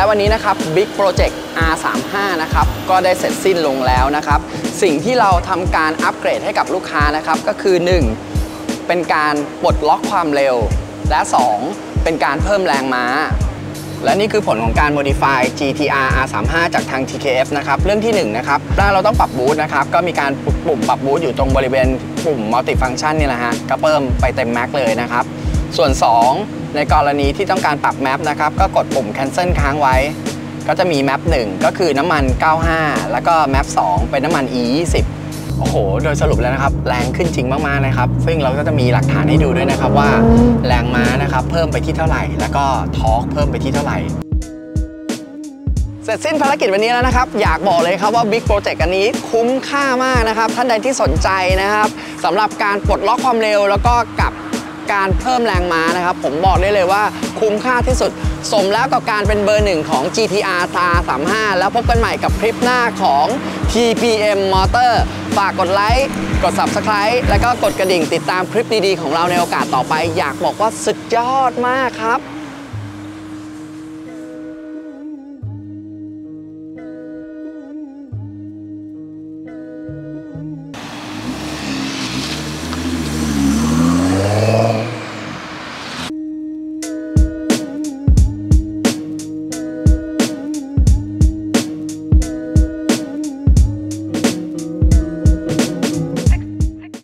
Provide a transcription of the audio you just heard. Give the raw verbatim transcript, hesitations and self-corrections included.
วันนี้นะครับ Big Project อาร์ สามสิบห้า นะครับก็ได้เสร็จสิ้นลงแล้วนะครับสิ่งที่เราทำการอัปเกรดให้กับลูกค้านะครับก็คือ หนึ่ง เป็นการปลดล็อกความเร็วและ สอง เป็นการเพิ่มแรงม้าและนี่คือผลของการ Modify จี ที อาร์ อาร์ สามสิบห้า จากทาง ที เค เอฟ นะครับเรื่องที่หนึ่งนะครับเราต้องปรับบูสต์นะครับก็มีการปุ่มปรับบูสต์อยู่ตรงบริเวณปุ่ม Multi Function นี่แหละฮะก็เพิ่มไปเต็มแม็กเลยนะครับส่วน สอง ในกรณีที่ต้องการปรับแมปนะครับก็กดปุ่ม Cancel ค้างไว้ก็จะมีแมปหนึ่งก็คือน้ำมันเก้าสิบห้าแล้วก็แมปสองเป็นน้ำมัน อี ยี่สิบ โอ้โหโดยสรุปแล้วนะครับแรงขึ้นจริงมากๆนะครับซึ่งเราก็จะมีหลักฐานให้ดูด้วยนะครับว่าแรงม้านะครับเพิ่มไปที่เท่าไหร่แล้วก็ทอร์กเพิ่มไปที่เท่าไหร่เสร็จสิ้นภารกิจวันนี้แล้วนะครับอยากบอกเลยครับว่า Big Project อันนี้คุ้มค่ามากนะครับท่านใดที่สนใจนะครับสำหรับการปลดล็อกความเร็วแล้วก็กับการเพิ่มแรงม้านะครับผมบอกได้เลยว่าคุ้มค่าที่สุดสมแล้วกับการเป็นเบอร์หนึ่งของ จี ที อาร์ อาร์ สามสิบห้า แล้วพบกันใหม่กับคลิปหน้าของ ที พี เอ็ม Motor ฝากกดไลค์กด Subscribe แล้วก็กดกระดิ่งติดตามคลิปดีๆของเราในโอกาสต่อไปอยากบอกว่าสุดยอดมากครับ